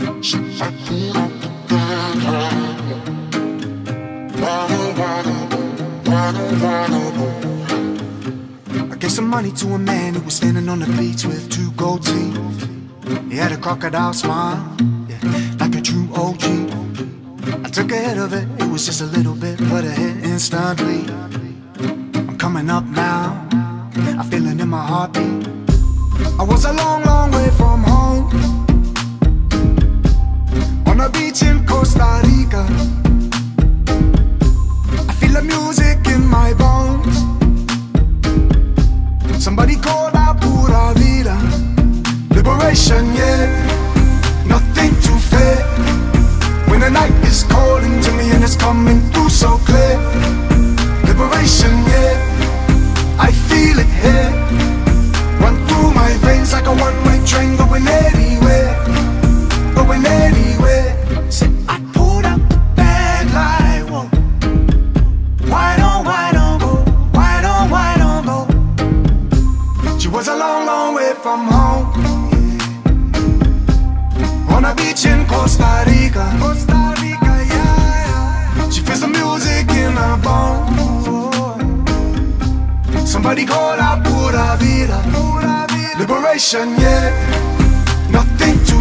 I gave some money to a man who was standing on the beach with two gold teeth. He had a crocodile smile, yeah, like a true OG. I took a hit of it, it was just a little bit, but a hit instantly. I'm coming up now, I feel it in my heartbeat. I was a long, long way from home, on a beach in Costa Rica. I feel the music in my bones. Somebody called out pura vida. Liberation, yeah, nothing to fear. When the night is calling to me and it's coming through so clear. Liberation, yeah, I feel it here. Run through my veins like a one-way train, going anywhere, going anywhere. Say, I pulled up bad like, whoa. Why don't go, why don't go? She was a long, long way from home, on a beach in Costa Rica. Costa Rica, yeah. She feels the music in her bones. Somebody call out pura vida. Liberation, yeah, nothing to